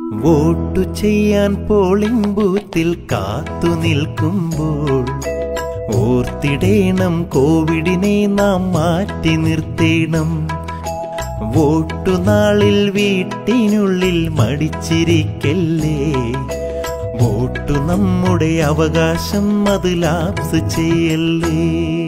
വോട്ടു ചെയ്യാൻ പോളിംഗ് ബൂത്തിൽ കാത്തു നിൽക്കുമ്പോൾ ഓർത്തിടേണം, കോവിഡിനെ നാം മാറ്റി നിർത്തേണം. വോട്ടുനാളിൽ വീട്ടിനുള്ളിൽ മടിച്ചിരിക്കല്ലേ. വോട്ടു നമ്മുടെ അവകാശം, അത് ലാപ്സ് ചെയ്യല്ലേ.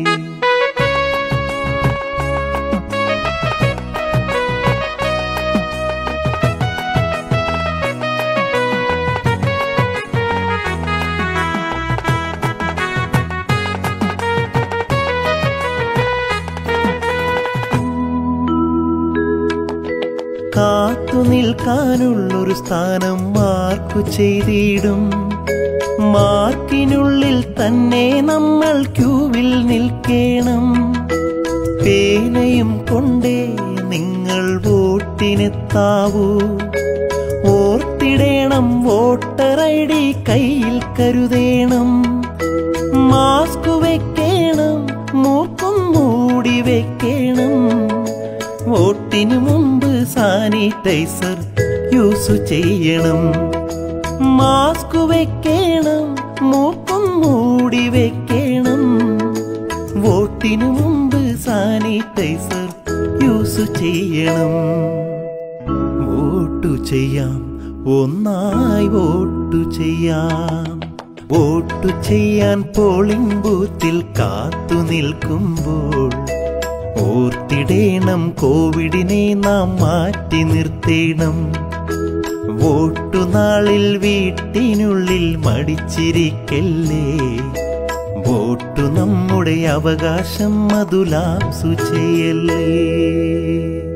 കാത്തു നിൽക്കാനുള്ളൊരു സ്ഥാനം മാർക്കു ചെയ്തിടും. മാർക്കിനുള്ളിൽ തന്നെ നമ്മൾ ക്യൂവിൽ നിൽക്കണം. പേനയും കൊണ്ടേ നിങ്ങൾ വോട്ടിനെത്താവൂ. ഓർത്തിടേണം, വോട്ടർ ID കയ്യിൽ കരുതേണം. മാസ്ക് വെക്കണം, മൂക്കും മൂടി വെക്കണം. വോട്ടിനു മുമ്പ് സാനിറ്റൈസർ യൂസ് ചെയ്യണം. മാസ്ക് വെക്കണം, മൂക്കും മൂടി വെക്കണം. വോട്ടിനു മുമ്പ് സാനിറ്റൈസർ യൂസ് ചെയ്യണം. വോട്ടു ചെയ്യാം, ഒന്നായി വോട്ടു ചെയ്യാം. വോട്ടു ചെയ്യാൻ പോളിംഗ് ബൂത്തിൽ കാത്തു നിൽക്കുമ്പോൾ ഓർത്തിടേണം, കോവിഡിനെ നാം മാറ്റി നിർത്തേണം. വോട്ടുനാളിൽ വീട്ടിനുള്ളിൽ മടിച്ചിരിക്കല്ലേ. വോട്ടു നമ്മുടെ അവകാശം, അതു ലാപ്സു ചെയ്യല്ലേ.